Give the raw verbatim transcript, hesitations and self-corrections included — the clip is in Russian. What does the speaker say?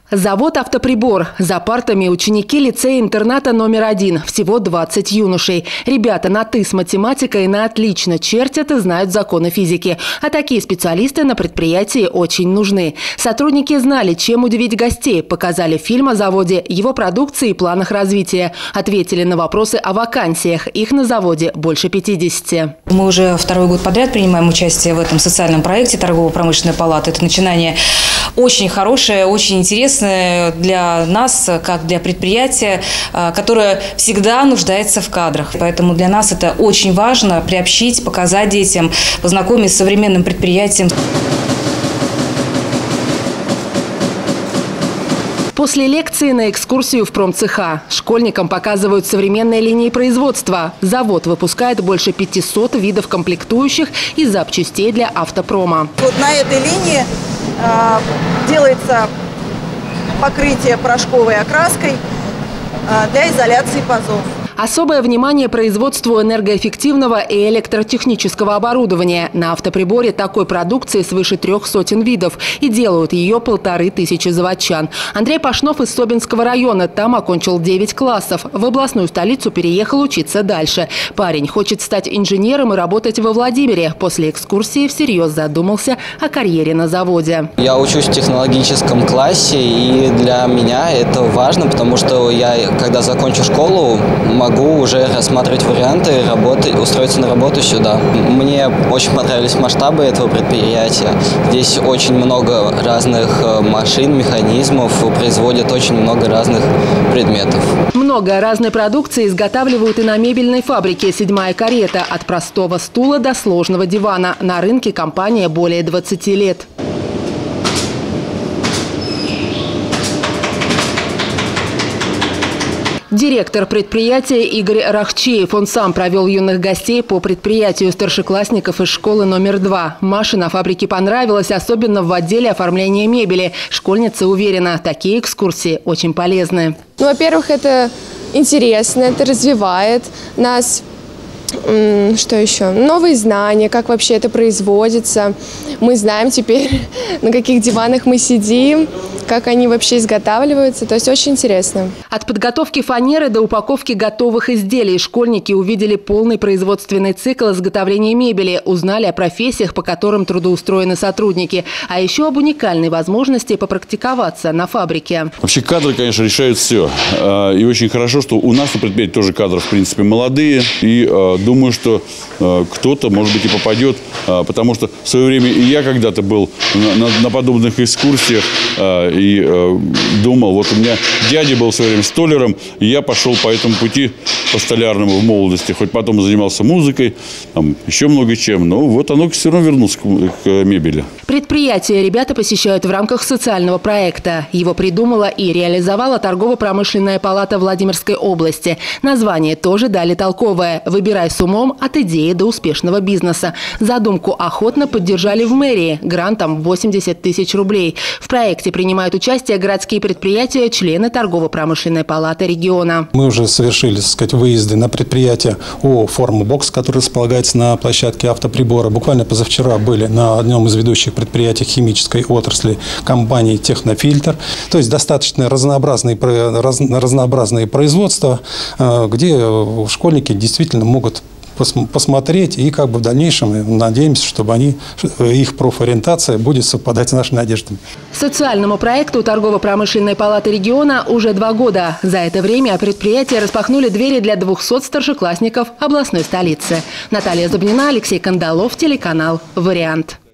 Завод «Автоприбор». За партами ученики лицея-интерната номер один. Всего двадцать юношей. Ребята на «ты» с математикой на «отлично» чертят и знают законы физики. А такие специалисты на предприятии очень нужны. Сотрудники знали, чем удивить гостей. Показали фильм о заводе, его продукции и планах развития. Ответили на вопросы о вакансиях. Их на заводе больше пятидесяти. Мы уже второй год подряд принимаем участие в этом социальном проекте торгово-промышленной палаты. Это начинание очень хорошее, очень интересное для нас, как для предприятия, которое всегда нуждается в кадрах. Поэтому для нас это очень важно – приобщить, показать детям, познакомить с современным предприятием. После лекции на экскурсию в промцеха. Школьникам показывают современные линии производства. Завод выпускает больше пятисот видов комплектующих и запчастей для автопрома. Вот на этой линии э, делается покрытие порошковой окраской э, для изоляции пазов. Особое внимание производству энергоэффективного и электротехнического оборудования. На «Автоприборе» такой продукции свыше трех сотен видов. И делают ее полторы тысячи заводчан. Андрей Пашнов из Собинского района. Там окончил девять классов. В областную столицу переехал учиться дальше. Парень хочет стать инженером и работать во Владимире. После экскурсии всерьез задумался о карьере на заводе. Я учусь в технологическом классе, и для меня это важно, потому что я, когда закончу школу, могу могу уже рассматривать варианты работы, устроиться на работу сюда. Мне очень понравились масштабы этого предприятия. Здесь очень много разных машин, механизмов, производят очень много разных предметов. Много разной продукции изготавливают и на мебельной фабрике «Седьмая карета». От простого стула до сложного дивана. На рынке компания более двадцати лет. Директор предприятия Игорь Рахчеев. Он сам провел юных гостей по предприятию старшеклассников из школы номер два. Маше на фабрике понравилось, особенно в отделе оформления мебели. Школьница уверена, такие экскурсии очень полезны. Ну, во-первых, это интересно, это развивает нас. Что еще? Новые знания, как вообще это производится. Мы знаем теперь, на каких диванах мы сидим, как они вообще изготавливаются. То есть очень интересно. От подготовки фанеры до упаковки готовых изделий школьники увидели полный производственный цикл изготовления мебели, узнали о профессиях, по которым трудоустроены сотрудники, а еще об уникальной возможности попрактиковаться на фабрике. Вообще кадры, конечно, решают все. И очень хорошо, что у нас на предприятии тоже кадры, в принципе, молодые. И думаю, что кто-то, может быть, и попадет, потому что в свое время и я когда-то был на, на, на подобных экскурсиях и э, думал, вот у меня дядя был в свое время столяром, и я пошел по этому пути, по столярному в молодости, хоть потом занимался музыкой, там, еще много чем, но вот оно все равно вернулось к, к мебели. Предприятие ребята посещают в рамках социального проекта. Его придумала и реализовала торгово-промышленная палата Владимирской области. Название тоже дали толковое. «Выбирай с умом от идеи до успешного бизнеса». Задумку охотно поддержали в мэрии. Грантом восемьдесят тысяч рублей. В проекте принимают участие городские предприятия, члены торгово-промышленной палаты региона. Мы уже совершили, так сказать, выезды на предприятие ООО «Формбокс», который располагается на площадке «Автоприбора». Буквально позавчера были на одном из ведущих предприятий химической отрасли компании «Технофильтр». То есть достаточно разнообразные, раз, разнообразные производства, где школьники действительно могут посмотреть, и как бы в дальнейшем надеемся, чтобы они, их профориентация будет совпадать с нашими надеждами. Социальному проекту торгово-промышленной палаты региона уже два года. За это время предприятия распахнули двери для двухсот старшеклассников областной столицы. Наталья Зубнина, Алексей Кандалов, телеканал «Вариант».